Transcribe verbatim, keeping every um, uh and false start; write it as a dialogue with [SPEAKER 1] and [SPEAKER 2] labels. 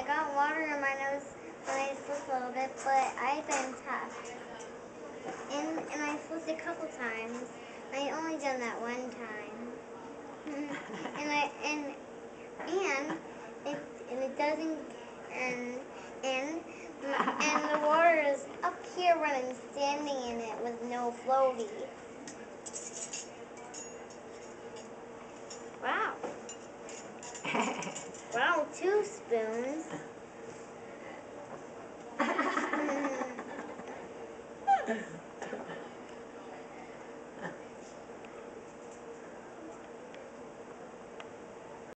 [SPEAKER 1] I got water in my nose when I slipped a little bit, but I've been tough. And and I slipped a couple times. I only done that one time. and I and and it and it doesn't and and and the water is up here when I'm standing in it with no floaty. Wow. Wow, two spoons. Mm.